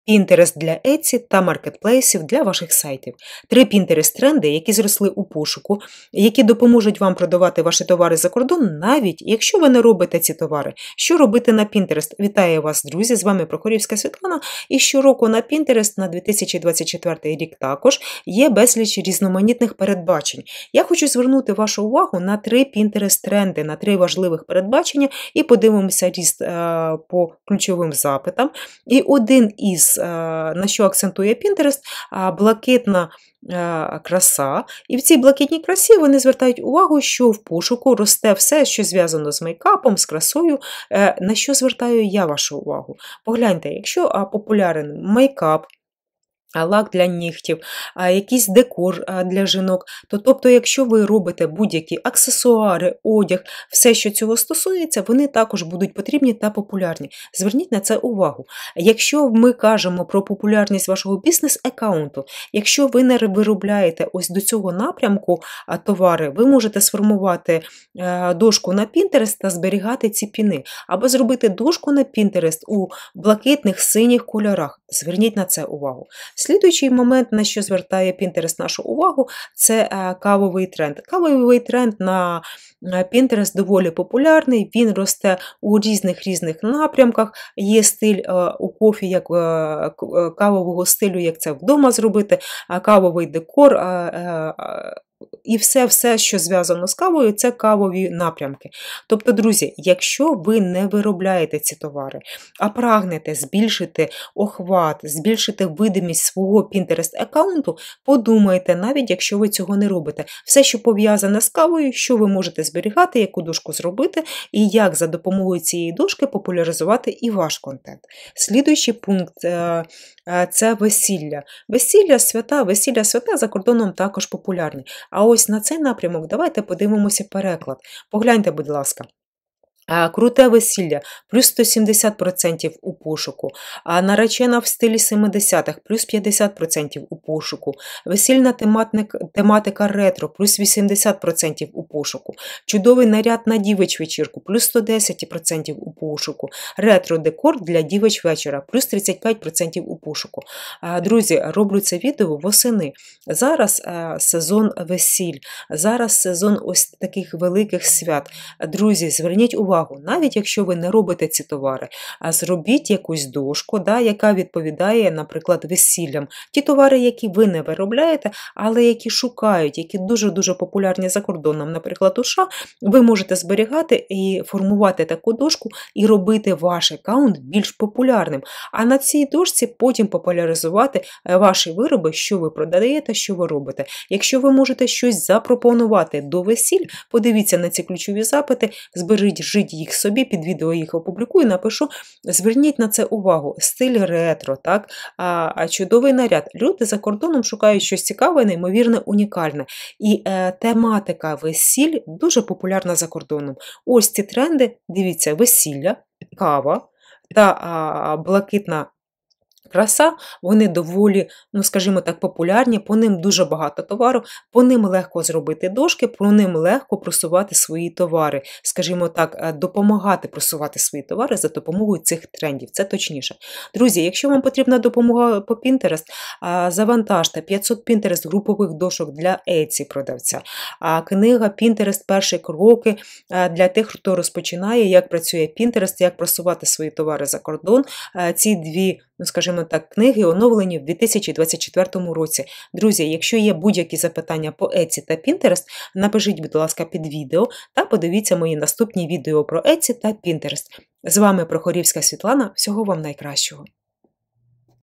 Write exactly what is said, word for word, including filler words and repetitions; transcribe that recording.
Pinterest для Etsy та маркетплейсів для ваших сайтів. Три Pinterest-тренди, які зросли у пошуку, які допоможуть вам продавати ваші товари за кордон, навіть якщо ви не робите ці товари. Що робити на Pinterest? Вітаю вас, друзі! З вами Прохорівська Світлана. І щороку на Pinterest на дві тисячі двадцять четвертий рік також є безліч різноманітних передбачень. Я хочу звернути вашу увагу на три Pinterest-тренди, на три важливих передбачення і подивимося ріст е, по ключовим запитам. І один із на що акцентує Pinterest – блакитна краса. І в цій блакитній красі вони звертають увагу, що в пошуку росте все, що зв'язано з мейкапом, з красою. На що звертаю я вашу увагу? Погляньте, якщо популярен мейкап, лак для нігтів, якийсь декор для жінок, то тобто, якщо ви робите будь-які аксесуари, одяг, все, що цього стосується, вони також будуть потрібні та популярні. Зверніть на це увагу. Якщо ми кажемо про популярність вашого бізнес-аккаунту, якщо ви не виробляєте ось до цього напрямку товари, ви можете сформувати дошку на Pinterest та зберігати ці піни. Або зробити дошку на Pinterest у блакитних, синіх кольорах. Зверніть на це увагу. Слідуючий момент, на що звертає Pinterest нашу увагу, це кавовий тренд. Кавовий тренд на Pinterest доволі популярний, він росте у різних-різних напрямках. Є стиль у кофі, як кавового стилю, як це вдома зробити, кавовий декор, і все-все, що зв'язано з кавою, це кавові напрямки. Тобто, друзі, якщо ви не виробляєте ці товари, а прагнете збільшити охват, збільшити видимість свого Pinterest-аккаунту, подумайте, навіть якщо ви цього не робите. Все, що пов'язане з кавою, що ви можете зберігати, яку дошку зробити, і як за допомогою цієї дошки популяризувати і ваш контент. Слідуючий пункт – це весілля. Весілля, свята, весілля, свята за кордоном також популярні. А ось на цей напрямок давайте подивимося переклад. Погляньте, будь ласка. Круте весілля – плюс сто сімдесят відсотків у пошуку, а наречена в стилі семидесятих – плюс п'ятдесят відсотків у пошуку, весільна тематика ретро – плюс вісімдесят відсотків у пошуку, чудовий наряд на дівич вечірку – плюс сто десять відсотків у пошуку, ретро-декор для дівич вечора – плюс тридцять п'ять відсотків у пошуку. Друзі, роблю це відео восени. Зараз сезон весіль, зараз сезон ось таких великих свят. Друзі, зверніть увагу, навіть якщо ви не робите ці товари, а зробіть якусь дошку, да, яка відповідає, наприклад, весіллям. Ті товари, які ви не виробляєте, але які шукають, які дуже-дуже популярні за кордоном, наприклад, у США, ви можете зберігати і формувати таку дошку і робити ваш аккаунт більш популярним. А на цій дошці потім популяризувати ваші вироби, що ви продаєте, що ви робите. Якщо ви можете щось запропонувати до весіль, подивіться на ці ключові запити, зберіть, жіть їх собі, під відео їх опублікую, напишу, зверніть на це увагу. Стиль ретро, так? А, а чудовий наряд. Люди за кордоном шукають щось цікаве, неймовірне, унікальне. І е, тематика весіль дуже популярна за кордоном. Ось ці тренди, дивіться, весілля, кава та а, блакитна краса, вони доволі, ну скажімо так, популярні, по ним дуже багато товару, по ним легко зробити дошки, по ним легко просувати свої товари, скажімо так, допомагати просувати свої товари за допомогою цих трендів, це точніше. Друзі, якщо вам потрібна допомога по Pinterest, завантажте п'ятсот Pinterest групових дошок для Etsy продавця, книга Pinterest перші кроки для тих, хто розпочинає, як працює Pinterest, як просувати свої товари за кордон. Ці дві, ну скажімо так, книги оновлені в дві тисячі двадцять четвертому році. Друзі, якщо є будь-які запитання по Etsy та Pinterest, напишіть, будь ласка, під відео та подивіться мої наступні відео про Etsy та Pinterest. З вами Прохорівська Світлана. Всього вам найкращого.